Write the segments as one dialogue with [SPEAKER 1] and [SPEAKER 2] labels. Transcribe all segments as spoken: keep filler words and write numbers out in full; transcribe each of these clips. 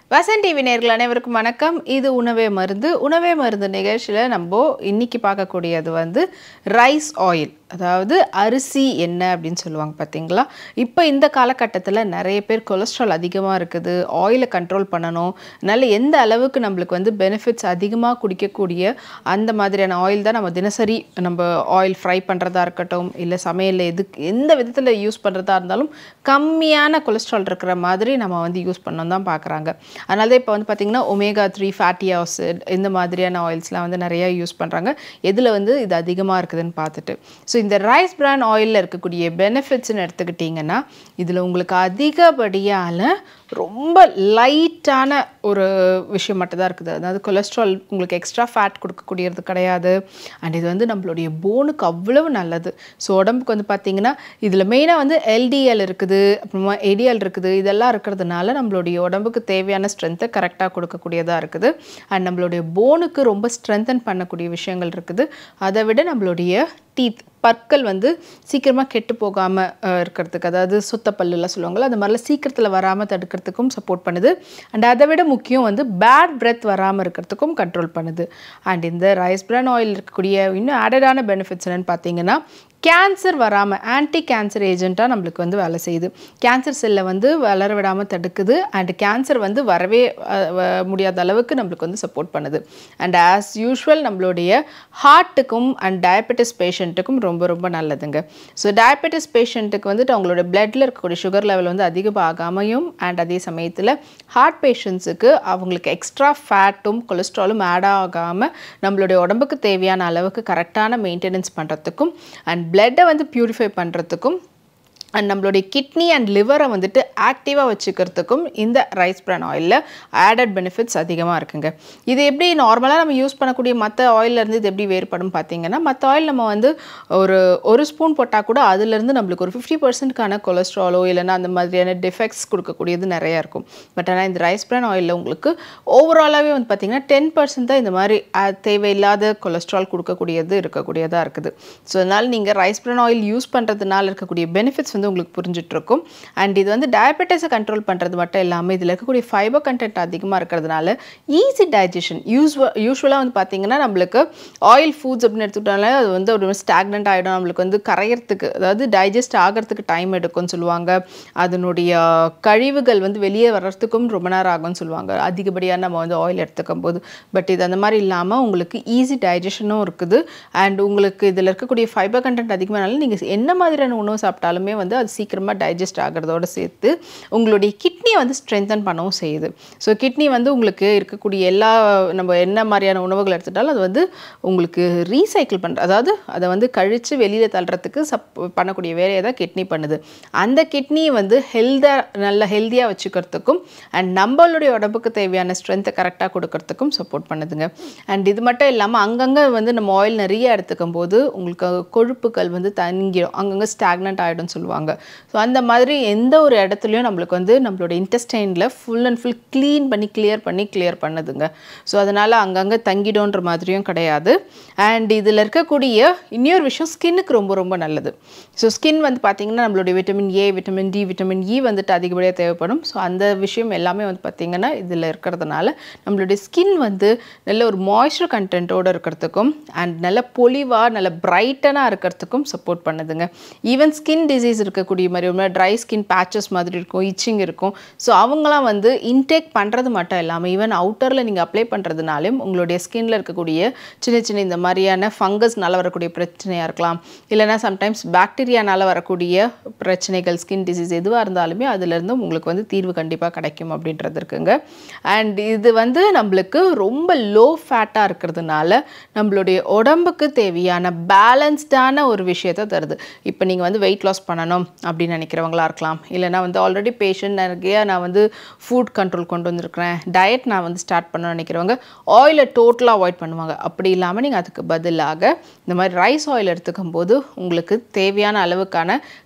[SPEAKER 1] Vasanth T V நேயர்கள் அனைவருக்கும் வணக்கம். இது உணவே மருந்து. உணவே மருந்து நிகழ்ச்சியில நம்ம இன்னைக்கு பார்க்கக்கூடியது வந்து ரைஸ் ஆயில். அதாவது அரிசி என்ன அப்படின்னு சொல்லுவாங்க பாத்தீங்களா? இப்போ இந்த காலகட்டத்துல நிறைய பேர் கொலஸ்ட்ரால் அதிகமா இருக்குது. ஆயிலை கண்ட்ரோல் பண்ணணும். நல்ல எந்த அளவுக்கு நமக்கு வந்து பெனிஃபிட்ஸ் அதிகமா குடிக்கக்கூடிய அந்த மாதிரியான ஆயில் தான் நம்ம தினசரி நம்ம ஆயில் ஃப்ரை பண்றதா இருக்கட்டும் இல்ல சமையல்ல எது எந்த விதத்துல யூஸ் பண்றதா இருந்தாலும் கம்மியான கொலஸ்ட்ரால் இருக்கிற மாதிரி நம்ம வந்து யூஸ் பண்ணனும் தான் பார்க்கறாங்க. அதனால இப்போ வந்து பாத்தீங்கன்னா ஒமேகா த்ரீ ஃபேட்டி ஆசிட் இந்த மாதிரியான ஆயில்ஸ்லாம் வந்து நிறைய யூஸ் பண்றாங்க. எதுல வந்து இது அதிகமா இருக்குதுன்னு பார்த்துட்டு. சோ இந்த ரைஸ் பிரான் ஆயில்ல இருக்கக்கூடிய பெனிஃபிட்ஸ்னு எடுத்துக்கிட்டீங்கன்னா இதுல உங்களுக்கு அதிகப்படியான ரொம்ப லைட்டான ஒரு விஷயம் மட்டும் தான் இருக்குது. அதாவது கொலஸ்ட்ரால் உங்களுக்கு எக்ஸ்ட்ரா ஃபேட் கொடுக்கக்கூடியது கிடையாது. அண்ட் இது வந்து நம்மளுடைய போனுக்கு அவ்வளவு நல்லது. ஸோ உடம்புக்கு வந்து பார்த்தீங்கன்னா இதில் மெயினாக வந்து எல்டிஎல் இருக்குது, அப்புறமா ஏடிஎல் இருக்குது. இதெல்லாம் இருக்கிறதுனால நம்மளுடைய உடம்புக்கு தேவையான ஸ்ட்ரென்த்தை கரெக்டாக கொடுக்கக்கூடியதாக இருக்குது. அண்ட் நம்மளுடைய போனுக்கு ரொம்ப ஸ்ட்ரென்தன் பண்ணக்கூடிய விஷயங்கள் இருக்குது. அதை விட நம்மளுடைய டீத் பற்கள் வந்து சீக்கிரமாக கெட்டு போகாமல் இருக்கிறதுக்கு, அதாவது சுத்த பல்லுலாம் சொல்லுவாங்கள்ல, அந்த மாதிரிலாம் சீக்கிரத்தில் வராமல் தடுக்கிறதுக்கும் சப்போர்ட் பண்ணுது. அண்ட் அதை விட முக்கியம் வந்து பேட் பிரெத் வராமல் இருக்கிறதுக்கும் கண்ட்ரோல் பண்ணுது. அண்ட் இந்த ரைஸ் பிரான் ஆயில் இருக்கக்கூடிய இன்னும் ஆடடான பெனிஃபிட்ஸ் என்னென்னு பார்த்தீங்கன்னா கேன்சர் வராமல் ஆன்டி கேன்சர் ஏஜென்ட்டாக நம்மளுக்கு வந்து வேலை செய்யுது. கேன்சர் செல்லை வந்து வளர விடாமல் தடுக்குது. அண்ட் கேன்சர் வந்து வரவே முடியாத அளவுக்கு நம்மளுக்கு வந்து சப்போர்ட் பண்ணுது. அண்ட் ஆஸ் யூஷுவல் நம்மளுடைய ஹார்ட்டுக்கும் அண்ட் டயபெட்டிஸ் பேஷண்ட்டுக்கும் ரொம்ப ரொம்ப நல்லதுங்க. ஸோ டயபெட்டிஸ் பேஷண்ட்டுக்கு வந்துட்டு அவங்களோட பிளட்டில் இருக்கக்கூடிய சுகர் லெவல் வந்து அதிகமாகாமையும் அண்ட் அதே சமயத்தில் ஹார்ட் பேஷண்ட்ஸுக்கு அவங்களுக்கு எக்ஸ்ட்ரா ஃபேட்டும் கொலஸ்ட்ராலும் ஆட் ஆகாமல் நம்மளுடைய உடம்புக்கு தேவையான அளவுக்கு கரெக்டான மெயின்டெனன்ஸ் பண்ணுறதுக்கும் அண்ட் பிளட்டை வந்து பியூரிஃபை பண்ணுறதுக்கும் அண்ட் நம்மளுடைய கிட்னி அண்ட் லிவரை வந்துட்டு ஆக்டிவாக வச்சுக்கிறதுக்கும் இந்த ரைஸ் பிரான் ஆயிலில் ஆடட் பெனிஃபிட்ஸ் அதிகமாக இருக்குங்க. இது எப்படி நார்மலாக நம்ம யூஸ் பண்ணக்கூடிய மற்ற ஆயிலேருந்து இது எப்படி வேறுபடும் பார்த்தீங்கன்னா, மற்ற ஆயில் நம்ம வந்து ஒரு ஒரு ஸ்பூன் போட்டால் கூட அதுலேருந்து நம்மளுக்கு ஒரு ஃபிஃப்டி பர்சன்ட்கான கொலஸ்ட்ராலோ இல்லைன்னா அந்த மாதிரியான டிஃபெக்ட்ஸ் கொடுக்கக்கூடியது நிறையா இருக்கும். பட் ஆனால் இந்த ரைஸ் பிரான் ஆயிலில் உங்களுக்கு ஓவராலாகவே வந்து பார்த்திங்கன்னா டென் பர்சன்ட் தான் இந்த மாதிரி தேவையில்லாத கொலஸ்ட்ரால் கொடுக்கக்கூடியது இருக்கக்கூடியதாக இருக்குது. ஸோ அதனால் நீங்கள் ரைஸ் பிரான் ஆயில் யூஸ் பண்ணுறதுனால இருக்கக்கூடிய பெனிஃபிட்ஸ் வந்து உங்களுக்கு புரிஞ்சிட்டு இருக்கும். அண்ட் இது வந்து டயபெட்டிஸை கண்ட்ரோல் பண்ணுறது மட்டும் இல்லாமல் இதில் இருக்கக்கூடிய ஃபைபர் கண்டென்ட் அதிகமாக இருக்கிறதுனால ஈஸி டைஜஷன். யூஸ்வ யூஸ்வலாக வந்து பார்த்தீங்கன்னா நம்மளுக்கு ஆயில் ஃபுட்ஸ் அப்படின்னு எடுத்துக்கிட்டாலே அது வந்து ஒரு ஸ்டாக்னண்ட் ஆகிடும். நம்மளுக்கு வந்து கரையிறதுக்கு, அதாவது டைஜஸ்ட் ஆகிறதுக்கு டைம் எடுக்கும்னு சொல்லுவாங்க. அதனுடைய கழிவுகள் வந்து வெளியே வர்றதுக்கும் ரொம்ப நேரம் ஆகும்னு சொல்லுவாங்க அதிகப்படியாக நம்ம வந்து ஆயில் எடுத்துக்கும் போது. பட் இது அந்த மாதிரி இல்லாமல் உங்களுக்கு ஈஸி டைஜஷனும் இருக்குது. அண்ட் உங்களுக்கு இதில் இருக்கக்கூடிய ஃபைபர் கண்டென்ட் அதிகமானாலும் நீங்கள் என்ன மாதிரியான உணவு சாப்பிட்டாலுமே வந்து அது சீக்கிரமாக டைஜஸ்ட் ஆகிறதோடு சேர்த்து உங்களுடைய கிட்னியை வந்து ஸ்ட்ரென்தன் பண்ணவும் செய்யுது. ஸோ கிட்னி வந்து உங்களுக்கு இருக்கக்கூடிய எல்லா நம்ம என்ன மாதிரியான உணவுகள் எடுத்துட்டாலும் அது வந்து உங்களுக்கு ரீசைக்கிள் பண்ணுற, அதாவது அதை வந்து கழித்து வெளியில் தள்ளுறதுக்கு சப் பண்ணக்கூடிய வேலையை தான் கிட்னி பண்ணுது. அந்த கிட்னி வந்து ஹெல்த்தாக நல்ல ஹெல்த்தியாக வச்சுக்கிறதுக்கும் அண்ட் நம்மளுடைய உடம்புக்கு தேவையான ஸ்ட்ரென்த்தை கரெக்டாக கொடுக்கறதுக்கும் சப்போர்ட் பண்ணுதுங்க. அண்ட் இது மட்டும் இல்லாமல் அங்கங்கே வந்து நம்ம ஆயில் நிறைய எடுத்துக்கும் போது உங்களுக்கு கொழுப்புகள் வந்து தங்கிடும், அங்கங்கே ஸ்டாக்னண்ட் ஆகிடும்னு சொல்லுவாங்க. ஸோ அந்த மாதிரி எந்த ஒரு இடத்துலையும் நம்மளுக்கு வந்து நம்மளோட இன்டெஸ்டைனில் ஃபுல் அண்ட் ஃபுல் க்ளீன் பண்ணி கிளியர் பண்ணி கிளியர் பண்ணுதுங்க. ஸோ அதனால் அங்கங்கே தங்கிடும்ன்ற மாதிரியும் கிடையாது. அண்ட் இதில் இருக்கக்கூடிய இன்னொரு விஷயம் ஸ்கின்னுக்கு ரொம்ப ரொம்ப நல்லது. ஸோ ஸ்கின் வந்து பார்த்திங்கன்னா நம்மளுடைய vitamin A, vitamin D, vitamin E வந்துட்டு அதிகப்படியாக தேவைப்படும். ஸோ அந்த விஷயம் எல்லாமே வந்து பார்த்திங்கன்னா இதில் இருக்கிறதுனால நம்மளுடைய ஸ்கின் வந்து நல்ல ஒரு மாய்ஸ்சர் கண்டென்ட்டோடு இருக்கிறதுக்கும் அண்ட் நல்ல பொலிவாக நல்ல பிரைட்டனாக இருக்கிறதுக்கும் சப்போர்ட் பண்ணுதுங்க. ஈவன் ஸ்கின் டிசீஸ் இருக்கக்கூடிய மாதிரி ட்ரை ஸ்கின் பேச்சஸ் மாதிரி இருக்கும், இச்சிங் இருக்கும். ஸோ அவங்களாம் வந்து இன்டேக் பண்ணுறது மட்டும் இல்லாமல் ஈவன் அவுட்டரில் நீங்கள் அப்ளை பண்ணுறதுனாலும் உங்களுடைய ஸ்கின்னில் இருக்கக்கூடிய சின்ன சின்ன இந்த மாதிரியான ஃபங்கஸ்னால வரக்கூடிய பிரச்சனையாக இருக்கலாம், இல்லைனா சம்டைம்ஸ் பாக்டீரியானால் வரக்கூடிய பிரச்சனைகள், ஸ்கின் டிசீஸ் எதுவாக இருந்தாலுமே அதுலேருந்து உங்களுக்கு வந்து தீர்வு கண்டிப்பாக கிடைக்கும் அப்படின்றது இருக்குங்க. அண்ட் இது வந்து நம்மளுக்கு ரொம்ப லோ ஃபேட்டாக இருக்கிறதுனால நம்மளுடைய உடம்புக்கு தேவையான பேலன்ஸ்டான ஒரு விஷயத்தை தருது. இப்போ நீங்கள் வந்து வெயிட் லாஸ் பண்ணணும் அப்படின்னு நினைக்கிறவங்களா இருக்கலாம், இல்லைனா வந்து ஆல்ரெடி பேஷண்ட் நிறைய நான் வந்து ஃபுட் கண்ட்ரோல் கொண்டு வந்திருக்கிறேன், டயட் நான் வந்து ஸ்டார்ட் பண்ணணும்னு நினைக்கிறவங்க ஆயிலை டோட்டலாக அவாய்ட் பண்ணுவாங்க. அப்படி இல்லாமல் நீங்கள் அதுக்கு பதிலாக இந்த மாதிரி ரைஸ் ஆயில் எடுத்துக்கும் போது உங்களுக்கு தேவையான அளவுக்கான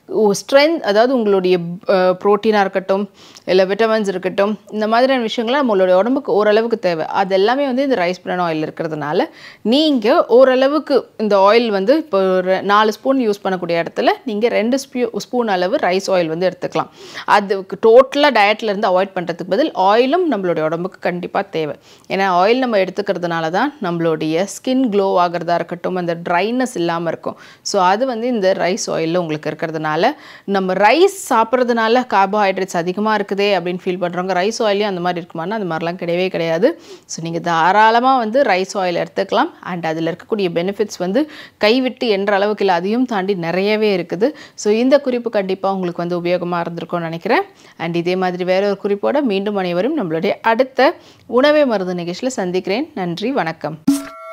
[SPEAKER 1] ஸ்ட்ரென்த், அதாவது உங்களுடைய ப்ரோட்டீனாக இருக்கட்டும் இல்லை விட்டமின்ஸ் இருக்கட்டும், இந்த மாதிரியான விஷயங்கள்லாம் நம்மளுடைய உடம்புக்கு ஓரளவுக்கு தேவை. அது எல்லாமே வந்து இந்த ரைஸ் பிரான் ஆயில் இருக்கிறதுனால நீங்கள் ஓரளவுக்கு இந்த ஆயில் வந்து இப்போ ஒரு நாலு ஸ்பூன் யூஸ் பண்ணக்கூடிய இடத்துல நீங்கள் ரெண்டு ஸ்பூ ஸ்பூன் அளவு ரைஸ் ஆயில் வந்து எடுத்துக்கலாம். அதுக்கு டோட்டலாக டயட்லேருந்து அவாய்ட் பண்ணுறதுக்கு பதில் ஆயிலும் நம்மளுடைய உடம்புக்கு கண்டிப்பாக தேவை. ஏன்னா ஆயில் நம்ம எடுத்துக்கிறதுனால தான் நம்மளுடைய ஸ்கின் க்ளோ ஆகிறதா இருக்கட்டும், அந்த ட்ரைனஸ் இல்லாமல் இருக்கும். ஸோ அது வந்து இந்த ரைஸ் ஆயிலில் உங்களுக்கு இருக்கிறதுனால, நம்ம ரைஸ் சாப்பிட்றதுனால கார்போஹைட்ரேட்ஸ் அதிகமாக இருக்குதே அப்படின்னு ஃபீல் பண்ணுறவங்க ரைஸ் ஆயிலையும் அந்த மாதிரி இருக்குமானா அந்த மாதிரிலாம் கிடையவே கிடையாது. ஸோ நீங்கள் தாராளமாக வந்து ரைஸ் ஆயில் எடுத்துக்கலாம். அண்ட் அதில் இருக்கக்கூடிய பெனிஃபிட்ஸ் வந்து கைவிட்டு என்ற அளவுக்கு இல்லை, அதையும் தாண்டி நிறையவே இருக்குது. ஸோ இந்த குறிப்பு கண்டிப்பாக உங்களுக்கு வந்து உபயோகமாக இருந்திருக்கும்னு நினைக்கிறேன். அண்ட் இதே மாதிரி வேற ஒரு குறிப்போட மீண்டும் அனைவரும் நம்மளுடைய அடுத்த உணவே மருந்து நிகழ்ச்சியில் சந்திக்கிறேன். நன்றி, வணக்கம்.